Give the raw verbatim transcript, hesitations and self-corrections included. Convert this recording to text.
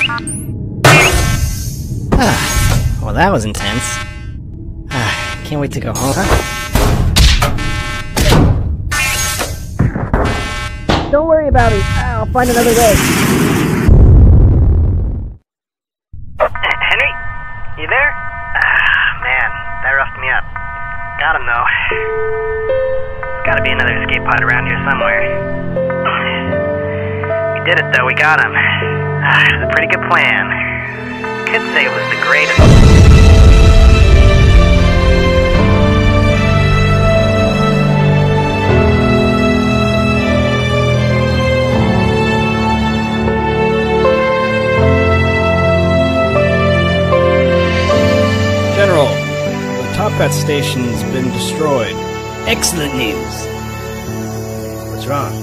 Ah, well, that was intense. Ah, can't wait to go home. Huh? Don't worry about it. I'll find another way. Henry? You there? Ah, man, that roughed me up. Got him, though. There's gotta be another escape pod around here somewhere. We did it, though. We got him. Ah, it was a pretty good plan. Could say it was the greatest. General, the Toppat station's been destroyed. Excellent news. What's wrong?